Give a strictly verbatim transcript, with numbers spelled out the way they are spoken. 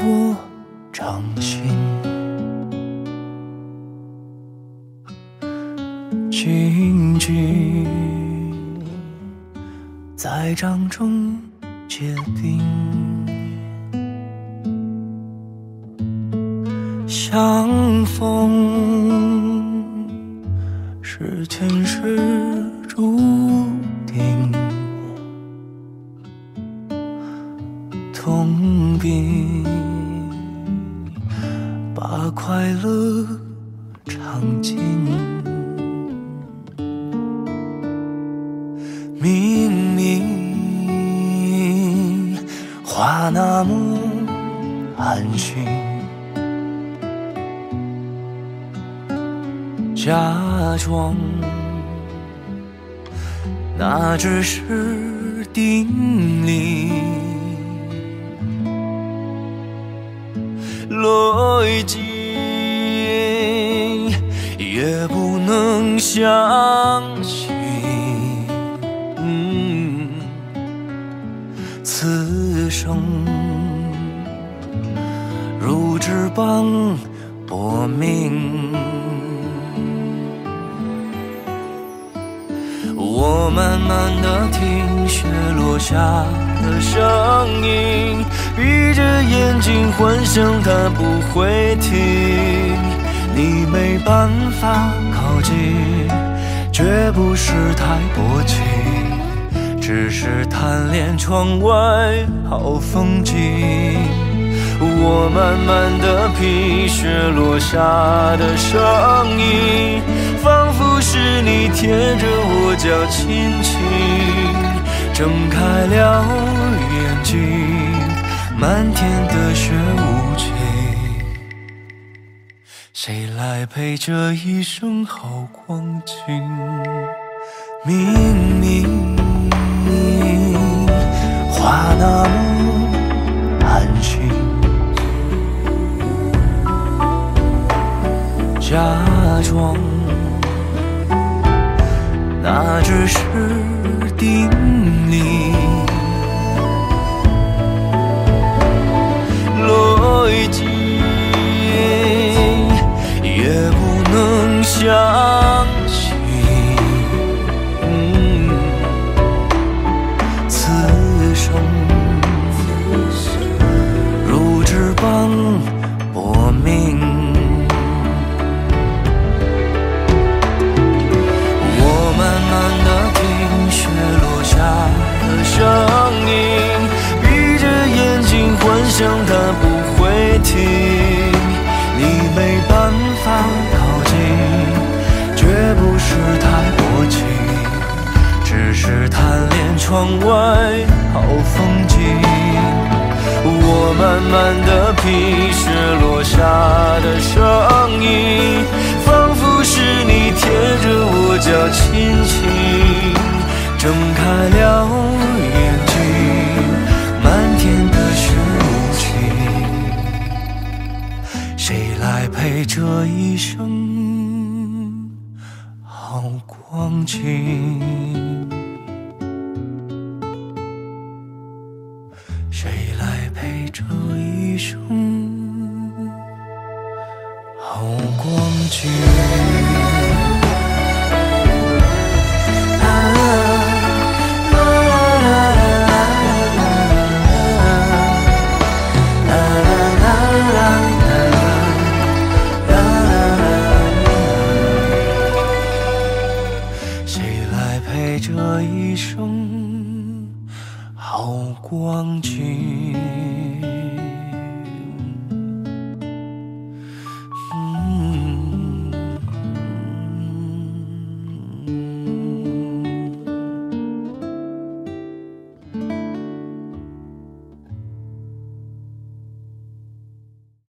我掌心。静静在掌中结冰，相逢是前世注定，痛并把快乐尝尽。明明话那么安心，假装那只是定理，逻辑也不能相信。嗯，此生如纸般薄命。我慢慢地听雪落下的声音，闭着眼睛幻想它不会停。你没办法靠近，绝不是太薄情，只是贪恋窗外好风景。我慢慢地品雪落下的声音，仿佛是你贴着我脚轻轻睁开了眼睛，漫天的雪无情，谁来陪这一生好光景？明明话那么安心，假装那只是定理，逻辑也不能相信。嗯，此生如纸般薄命。声音，闭着眼睛幻想它不会停。你没办法靠近，绝不是太薄情，只是贪恋窗外好风景。我慢慢地品雪落下的声音，仿佛是你贴着我脚轻轻睁开了眼睛，漫天的雪无情，谁来陪这一生好光景？谁来陪这一生好光景？